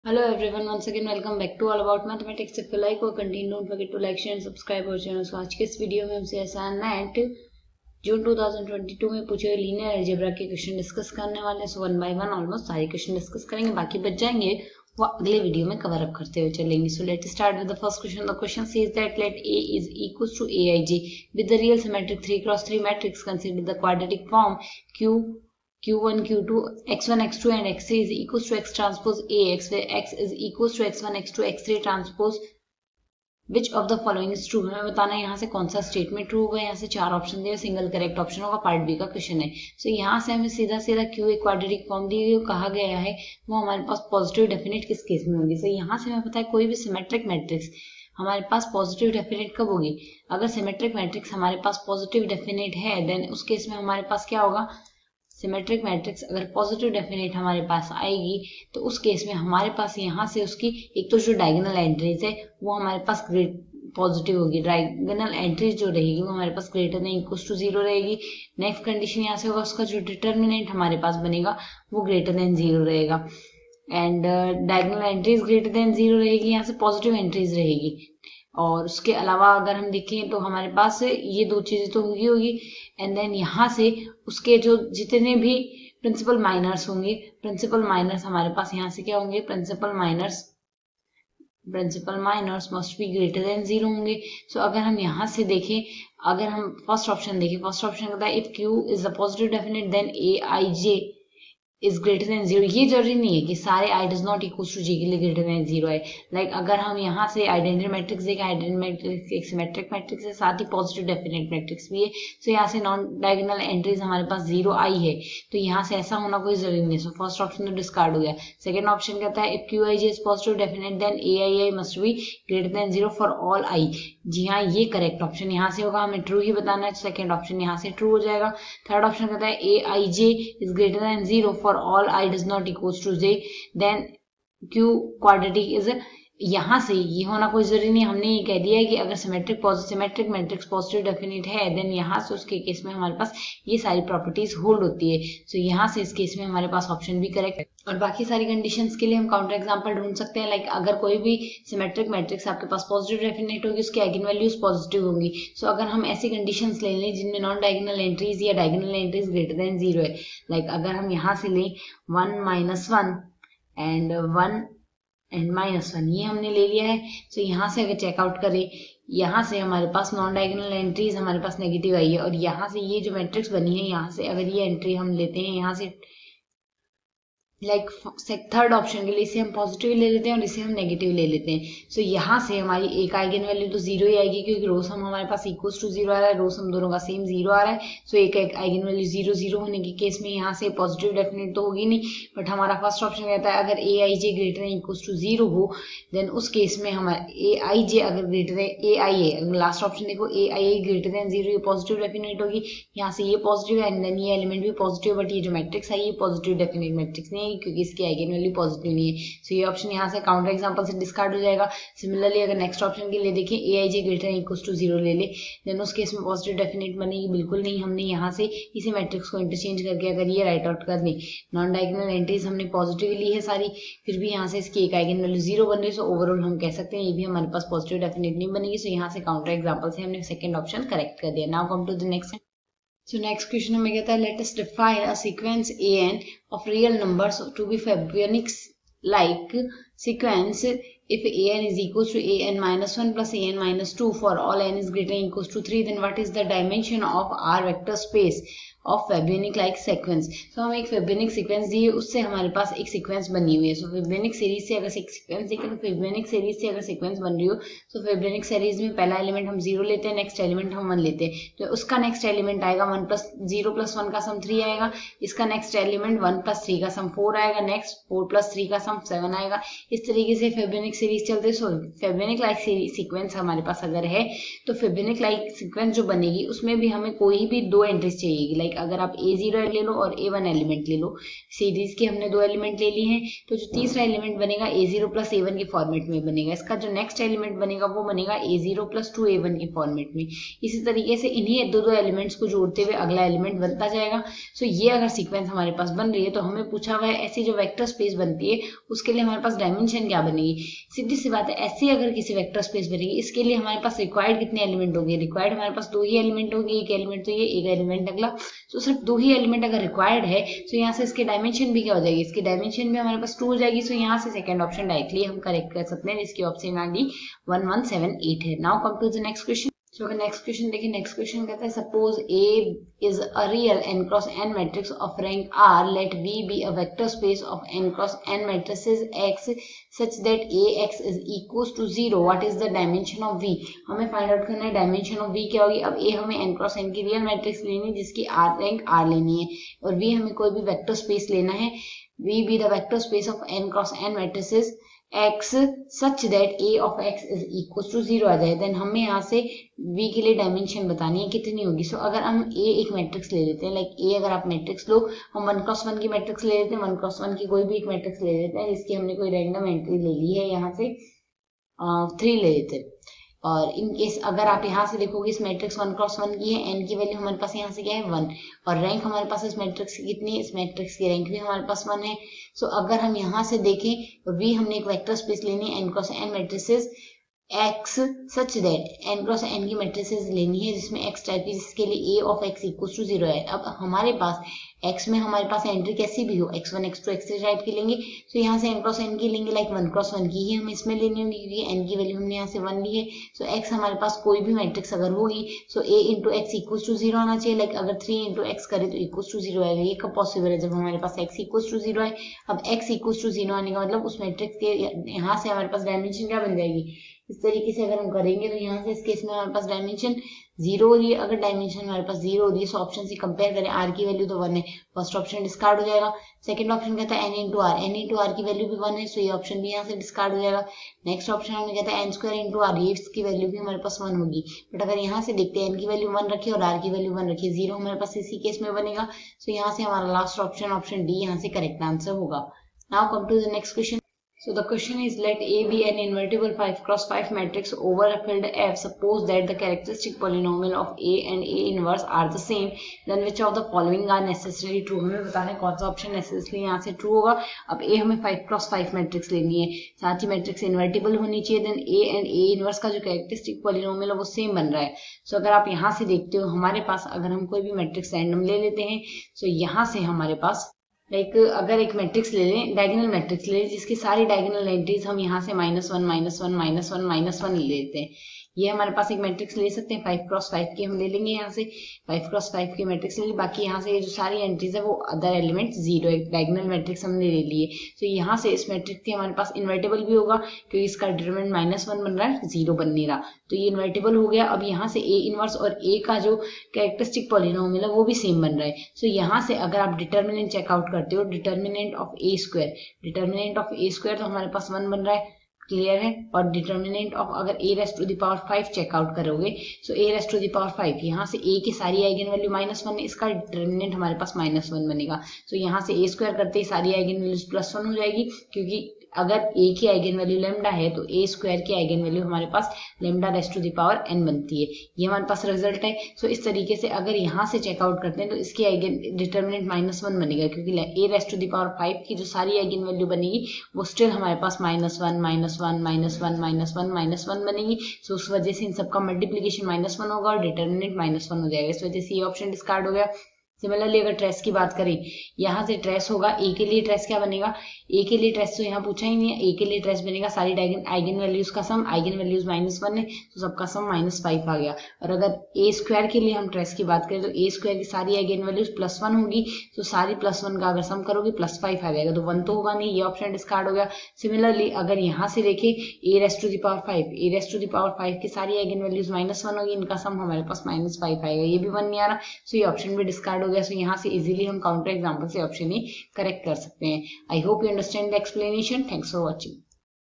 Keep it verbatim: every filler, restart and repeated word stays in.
Hello everyone, once again welcome back to All About Mathematics. If you like or continue, don't forget to like, share and subscribe our channel. So आज के इस video में हमसे assignment जून दो हज़ार बाईस में पूछे हुए लीनियर अलजेब्रा के क्वेश्चन डिस्कस करने वाले हैं. So one by one almost सारे क्वेश्चन डिस्कस करेंगे, बाकी बच जाएंगे वो अगले वीडियो में कवर अप करते हुए चलेंगे. So let start with the first question. The question says that let A is equals to A I J with the real symmetric three cross three matrix. Consider the quadratic form Q Q one, Q two, X one, X two and X three is equals to X transpose A X, where X is equals to X one, X two, X three transpose. Which of the following is true? हमें बताना है यहाँ से कौन सा statement true होगा. यहाँ से चार ऑप्शन दिए, सिंगल करेक्ट ऑप्शन होगा. पार्ट बी का क्वेश्चन है. सो so, यहाँ से हमें सीधा सीधा क्यू एक क्वाड्रेटिक फॉर्म दी गई कहा गया है वो हमारे पास पॉजिटिव डेफिनेट किस केस में होगी. सो so, यहाँ से हमें पता है कोई भी सिमेट्रिक मैट्रिक्स हमारे पास पॉजिटिव डेफिनेट कब होगी. अगर सिमेट्रिक मैट्रिक्स हमारे पास पॉजिटिव डेफिनेट है देन उस केस में हमारे पास क्या होगा. सिमेट्रिक मैट्रिक्स अगर पॉजिटिव डेफिनेट हमारे पास आएगी तो उस केस में हमारे पास यहाँ से उसकी एक तो जो डायगोनल एंट्रीज है वो हमारे पास ग्रेट पॉजिटिव होगी. डायगोनल एंट्रीज जो रहेगी वो हमारे पास greater than equals to zero रहेगी. नेक्स्ट कंडीशन यहाँ से होगा उसका जो डिटर्मिनेंट हमारे पास बनेगा वो ग्रेटर देन जीरो रहेगा. And diagonal entries greater than zero रहेगी, यहाँ से पॉजिटिव एंट्रीज रहेगी. और उसके अलावा अगर हम देखें तो हमारे पास ये दो चीजें तो होगी होगी एंड देन यहाँ से उसके जो जितने भी प्रिंसिपल माइनर्स होंगे प्रिंसिपल माइनर्स हमारे पास यहाँ से क्या होंगे. Principal minors principal minors must be greater than zero होंगे. सो so, अगर हम यहाँ से देखें, अगर हम फर्स्ट ऑप्शन देखें, फर्स्ट ऑप्शन कहता है if Q is the positive definite then A I J is greater than zero. ये जरूरी नहीं है कि सारे I does not equal to J के लिए ग्रेटर देन जीरो है. लाइक like, अगर हम यहाँ से आइडेंटिटी मैट्रिक्स देखें, आइडेंटिटी मैट्रिक्स एक सिमेट्रिक मैट्रिक्स है, साथ ही पॉजिटिव डेफिनेट मैट्रिक्स भी है. सो so, यहाँ से नॉन डायगोनल एंट्रीज हमारे पास जीरो आई है तो यहाँ से ऐसा होना कोई जरूरी नहीं. सो फर्स्ट ऑप्शन तो डिस्कार्ड हो गया. सेकंड ऑप्शन कहता है if Q I J is positive definite then A I I must be greater than zero for all I. जी हाँ, ये करेक्ट ऑप्शन यहाँ से होगा. हमें ट्रू ही बताना है, सेकंड ऑप्शन यहाँ से ट्रू हो जाएगा. थर्ड ऑप्शन कहता है A I J is greater than zero for all I does not equals to j then q quadratic is. यहाँ से ये होना कोई जरूरी नहीं. हमने ये कह दिया है कि अगर symmetric symmetric matrix positive definite है देन यहाँ से उसके केस में हमारे पास ये सारी प्रॉपर्टीज होल्ड होती है. सो so, यहाँ से इस केस में हमारे पास ऑप्शन भी करेक्ट है. और बाकी सारी कंडीशंस के लिए हम काउंटर एग्जांपल ढूंढ सकते हैं. लाइक like, अगर कोई भी सिमेट्रिक मैट्रिक्स आपके पास पॉजिटिव डेफिनेट होगी उसकी आइगन वैल्यूज पॉजिटिव होंगी. सो so, अगर हम ऐसी कंडीशंस ले लें जिनमें नॉन डायगोनल एंट्रीज या diagonal entries greater than zero है. लाइक like, अगर हम यहाँ से लें one minus one and one and minus one, ये हमने ले लिया है. सो so, यहाँ से अगर चेकआउट करें, यहाँ से हमारे पास नॉन डायगोनल एंट्रीज हमारे पास नेगेटिव आई है और यहाँ से ये जो मैट्रिक्स बनी है यहाँ से अगर ये एंट्री हम लेते हैं यहाँ से लाइक थर्ड ऑप्शन के लिए इसे हम पॉजिटिव ले लेते हैं और इसे हम नेगेटिव ले लेते हैं. सो so, यहाँ से हमारी एक आइगन वैल्यू तो जीरो ही आएगी क्योंकि रो सम हमारे पास इक्वल्स टू जीरो आ रहा है, रो सम दोनों का सेम जीरो आ रहा है. सो so, एक एक आइगन वैल्यू जीरो जीरो होने के केस में यहाँ से पॉजिटिव डेफिनेट तो होगी नहीं. बट हमारा फर्स्ट ऑप्शन कहता है अगर A I J greater than equals to zero हो देन उस केस में हमारा ए आई जे अगर greater than A I A, last option देखो A I A greater than zero, ये पॉजिटिव डेफिनेट होगी. यहाँ से ये पॉजिटिव है एंड देन ये एलिमेंट भी पॉजिटिव, बट ये जो मैट्रिक्स है ये पॉजिटिव डेफिनेट मैट्रिक्स नहीं है क्योंकि इसकी आइगन वैल्यू पॉजिटिव नहीं है. सो so, ये ऑप्शन यहाँ से काउंटर एग्जांपल से डिस्कार्ड हो जाएगा. सिमिलरली अगर नेक्स्ट ऑप्शन के लिए देखें A I J greater than equals to zero ले ले देन उस केस में पॉजिटिव डेफिनेट बनेगी बिल्कुल नहीं. हमने यहाँ से इसी मैट्रिक्स को इंटरचेंज करके अगर ये राइट आउट कर दें, नॉन डायगोनल एंट्रीज हमने पॉजिटिव ली है सारी, फिर भी यहाँ से इसकी एक आइगन वैल्यू जीरो बन रही है. सो ओवरऑल हम कह सकते हैं ये भी हमारे पास पॉजिटिव डेफिनेट नहीं बनेगी. सो so, यहाँ से काउंटर एग्जाम्पल से हमने सेकंड ऑप्शन करेक्ट कर दिया. Now come to the next. So next question हमें कहता है let us define a sequence A n of real numbers to be Fabianic like sequence if a n is equals to a n minus one plus a n minus two for all n is greater than equals to three, then what is the dimension of R vector space of Fabianic like sequence. so हम एक Fabianic sequence दी है, उससे हमारे पास एक sequence बनी हुई है. so Fabianic series से अगर एक sequence देखें तो Fabianic series से अगर sequence बन रही हो तो Fabianic series में पहला एलिमेंट हम जीरो लेते हैं, नेक्स्ट एलिमेंट हम वन लेते हैं. तो उसका नेक्स्ट एलिमेंट आएगा one plus zero plus one का सम थ्री आएगा. इसका next element one plus three का सम फोर आएगा, नेक्स्ट फोर प्लस थ्री का सम सेवन आएगा. इस तरीके से Fabianic series चलते. सो Fabianic like sequence हमारे पास अगर है तो Fabianic like sequence जो बनेगी उसमें भी हमें कोई भी दो एंट्रीज चाहिएगी. लाइक अगर आप ए जीरो ले लो और ए वन एलिमेंट ले लो, सीरीज के हमने दो एलिमेंट ले लिए हैं तो जो तीसरा एलिमेंट बनेगा A zero plus A one के फॉर्मेट में बनेगा. इसका जो नेक्स्ट एलिमेंट बनेगा वो बनेगा A zero plus two A one के फॉर्मेट में. इसी तरीके से इन्हीं दो दो एलिमेंट्स को जोड़ते हुए अगला एलिमेंट बनता जाएगा. सो ये अगर सीक्वेंस हमारे पास बन रही है तो हमें पूछा हुआ है ऐसी जो वेक्टर स्पेस बनती है उसके लिए हमारे पास डायमेंशन डायमेंशन क्या बनेगी? सीधी सी बात है, ऐसी अगर किसी वेक्टर स्पेस बनेगी, इसके लिए हमारे पास रिक्वायर्ड कितने एलिमेंट होंगे? रिक्वायर्ड हमारे पास दो ही एलिमेंट होंगे, एक एलिमेंट तो ये, एक एलिमेंट अगला। तो सिर्फ दो ही एलिमेंट अगर रिक्वायर्ड है तो यहाँ से इसकी डायमेंशन भी क्या हो जाएगी? इसकी डायमेंशन भी हमारे पास टू हो जाएगी। सो यहाँ से सेकंड ऑप्शन डायरेक्टली हम करेक्ट कर सकते हैं, जिसकी ऑप्शन आगे वन वन सेवन एट है। Now come to the next question. So अगर नेक्स्ट क्वेश्चन देखिए, नेक्स्ट क्वेश्चन कहता है suppose A is a real n cross n matrix of rank r, let v be a vector space of n cross n matrices x such that ax is equals to zero. What is the dimension of v? हमें find out करना है dimension of v क्या होगी। अब a हमें n cross n की real matrix लेनी है जिसकी r रैंक r लेनी है, और v हमें कोई भी वेक्टर स्पेस लेना है, v be the vector space of n cross n matrices x such that a of x is equals to zero आ जाए। देन हमें यहाँ से v के लिए डायमेंशन बतानी है कितनी होगी। सो so, अगर हम a एक मैट्रिक्स ले लेते हैं, लाइक like a अगर आप मैट्रिक्स लो, हम वन क्रॉस वन की मैट्रिक्स ले लेते हैं, वन क्रॉस वन की कोई भी एक मैट्रिक्स ले लेते हैं जिसकी हमने कोई रैंडम एंट्री ले ली है, यहाँ से थ्री ले लेते हैं। और इन केस अगर आप यहाँ से देखोगे इस मैट्रिक्स वन क्रॉस वन की है, n की वैल्यू हमारे पास यहाँ से क्या है वन, और रैंक हमारे पास इस मैट्रिक्स की कितनी है, इस मैट्रिक्स की रैंक भी हमारे पास वन है। सो so, अगर हम यहाँ से देखें तो v हमने एक वेक्टर स्पेस लेनी है n cross n matrices x such that n cross n की मैट्रिसेस लेनी है जिसमें x टाइप की, जिसके लिए a of x equal to zero है। अब हमारे पास x में हमारे पास एंट्री कैसी भी हो, x one x two x three type की लेंगे, तो यहाँ से n क्रॉस n की लेंगे, लाइक वन क्रॉस वन की ही हमें इसमें लेनी होगी क्योंकि n की वैल्यू हमने यहाँ से वन ली है। सो so, x हमारे पास कोई भी मैट्रिक्स अगर होगी so a into x equal to zero आना चाहिए, लाइक अगर थ्री इंटू एक्स करे तो इक्वल टू जीरो आएगा। ये कब पॉसिबल है? जब हमारे पास x इक्वल टू जीरो है। अब x इक्वल टू जीरो आने का मतलब उस मैट्रिक्स के यहाँ से हमारे पास डायमेंशन क्या बन जाएगी? इस तरीके से अगर हम करेंगे तो यहाँ से इस केस में हमारे पास डायमेंशन जीरो हो रही है। अगर डायमेंशन हमारे पास जीरो हो रही है सो ऑप्शन से कंपेयर करें, आर की वैल्यू तो वन है, फर्स्ट ऑप्शन डिस्कार्ड हो जाएगा। सेकंड ऑप्शन कहता है n into r, n into r की वैल्यू भी वन है, सो ये ऑप्शन भी यहाँ से डिस्कार्ड हो जाएगा। नेक्स्ट ऑप्शन हमें कहता है एन स्क्वायर इंटू आर, ये इसकी वैल्यू भी हमारे पास वन होगी। बट अगर यहाँ से देखते हैं एन की वैल्यू वन रखी और आर की वैल्यू वन रखी, जीरो हमारे पास इसी केस में बनेगा। सो यहाँ से हमारा लास्ट ऑप्शन ऑप्शन डी यहाँ से करेक्ट आंसर होगा। Now come to the next question. So the question is, let A be an invertible five cross five matrix over a field F. Suppose that the characteristic polynomial of A and A inverse are the same. Then which of the following are necessarily true? हमें बताना है कौन सा option necessarily यहाँ से true होगा। अब A हमें five cross five matrix लेनी है, साथ ही मैट्रिक्स इन्वर्टिबल होनी चाहिए। Then A and A inverse का जो कैरेक्टरिस्टिक पॉलिनोमियल है वो सेम बन रहा है। सो so, अगर आप यहाँ से देखते हो हमारे पास अगर हम कोई भी मैट्रिक्स रैंडम ले लेते हैं, सो so यहाँ से हमारे पास लाइक like, अगर एक मैट्रिक्स ले लें, डायगोनल मैट्रिक्स ले लें जिसकी सारी डायगोनल एंट्रीज हम यहाँ से minus one minus one minus one minus one ले लेते हैं। ये हमारे पास एक मैट्रिक्स ले सकते हैं, फाइव क्रॉस फाइव की हम ले लेंगे, यहाँ से फाइव क्रॉस फाइव की मैट्रिक्स ले ली। बाकी यहाँ से ये जो सारी एंट्रीज है वो अदर एलिमेंट जीरो, एक डायगोनल मैट्रिक्स हमने ले लिए। तो यहाँ से इस मैट्रिक्स की हमारे पास इन्वर्टेबल भी होगा क्योंकि इसका डिटरमिनेंट माइनस वन बन रहा है, जीरो बन नहीं रहा, तो ये इन्वर्टेबल हो गया। अब यहाँ से ए इनवर्स और ए का जो कैरेक्टरिस्टिक पॉलिनोमियल है वो भी सेम बन रहा है। सो so, यहाँ से अगर आप डिटर्मिनेंट चेकआउट करते हो, determinant of A square, determinant of A square तो हमारे पास वन बन रहा है, क्लियर है। और डिटर्मिनेंट ऑफ अगर a raised to the power five check out करोगे, so a raised to the power five, यहाँ से a की सारी आइगन वैल्यू माइनस वन है, इसका डिटर्मिनेंट हमारे पास माइनस वन बनेगा। सो यहाँ से a स्क्वायर करते ही सारी आइगन वैल्यूज प्लस वन हो जाएगी, क्योंकि अगर a की आइगन वैल्यू लेमडा है तो a स्क्वायर की आइगन वैल्यू हमारे पास lambda raised to the power n बनती है। ये हमारे पास रिजल्ट है। सो इस तरीके से अगर यहाँ से चेकआउट करते हैं तो इसकी आइगन डिटर्मिनेंट माइनस वन बनेगा, क्योंकि a raised to the power five की जो सारी आइगन वैल्यू बनेगी वो स्टिल हमारे पास minus one minus one minus one minus one minus one बनेगी। सो उस वजह से इन सबका मल्टीप्लीकेशन माइनस वन होगा और डिटर्मिनेंट माइनस वन हो जाएगा, इस वजह से ये ऑप्शन डिस्कार्ड हो गया। सिमिलरली अगर ट्रेस की बात करें, यहाँ से ट्रेस होगा, ए के लिए ट्रेस क्या बनेगा, ए के लिए ट्रेस तो यहाँ पूछा ही नहीं है, ए के लिए ट्रेस बनेगा सारी आइगन आइगन वैल्यूज का sum, eigenvalues minus one है तो सबका सम माइनस फाइव आ गया। और अगर ए स्क्वायर के लिए हम ट्रेस की बात करें तो ए स्क्वायर की सारी आइगन वैल्यूज प्लस वन होगी, तो सारी प्लस वन का अगर सम करोगे प्लस फाइव आ जाएगा, तो वन तो होगा नहीं, ये ऑप्शन डिस्कार्ड हो गया। सिमिलरली अगर यहाँ से देखें A raised to the power five, A raised to the power five की सारी आइगन वैल्यूज माइनस वन होगी, इनका सम हमारे पास माइनस फाइव आएगा, ये भी वन नहीं आ रहा, सो ये ऑप्शन भी डिस्कार्ड हो गया। सो यहाँ से इजीली हम काउंटर एग्जांपल से ऑप्शन ही करेक्ट कर सकते हैं। I hope you understand the explanation. Thanks for watching.